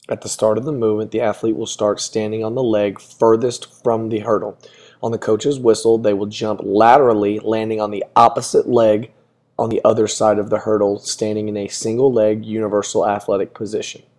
At the start of the movement, the athlete will start standing on the leg furthest from the hurdle. On the coach's whistle, they will jump laterally, landing on the opposite leg on the other side of the hurdle, standing in a single leg universal athletic position.